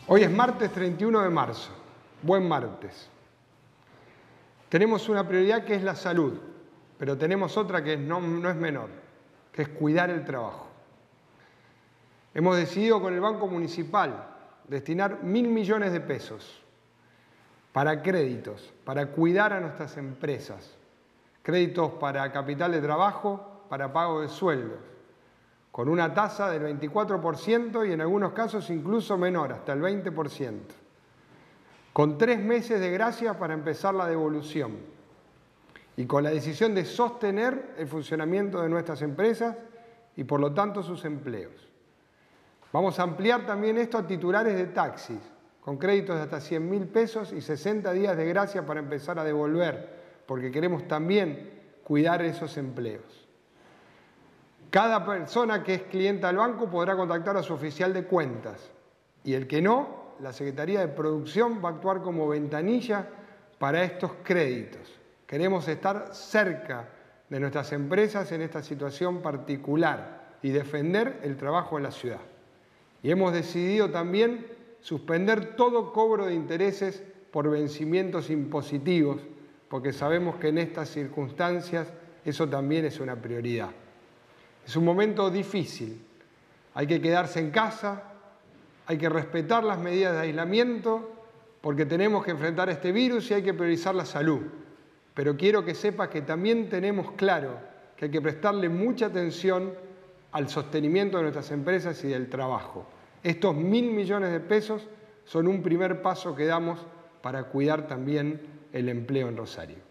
Hoy es martes 31 de marzo, buen martes. Tenemos una prioridad que es la salud, pero tenemos otra que no es menor, que es cuidar el trabajo. Hemos decidido con el Banco Municipal destinar 1.000 millones de pesos para créditos, para cuidar a nuestras empresas, créditos para capital de trabajo, para pago de sueldos, con una tasa del 24% y en algunos casos incluso menor, hasta el 20%, con 3 meses de gracia para empezar la devolución y con la decisión de sostener el funcionamiento de nuestras empresas y por lo tanto sus empleos. Vamos a ampliar también esto a titulares de taxis, con créditos de hasta 100.000 pesos y 60 días de gracia para empezar a devolver, porque queremos también cuidar esos empleos. Cada persona que es clienta del banco podrá contactar a su oficial de cuentas y el que no, la Secretaría de Producción va a actuar como ventanilla para estos créditos. Queremos estar cerca de nuestras empresas en esta situación particular y defender el trabajo en la ciudad. Y hemos decidido también suspender todo cobro de intereses por vencimientos impositivos, porque sabemos que en estas circunstancias eso también es una prioridad. Es un momento difícil, hay que quedarse en casa, hay que respetar las medidas de aislamiento, porque tenemos que enfrentar este virus y hay que priorizar la salud. Pero quiero que sepas que también tenemos claro que hay que prestarle mucha atención al sostenimiento de nuestras empresas y del trabajo. Estos 1.000 millones de pesos son un primer paso que damos para cuidar también el empleo en Rosario.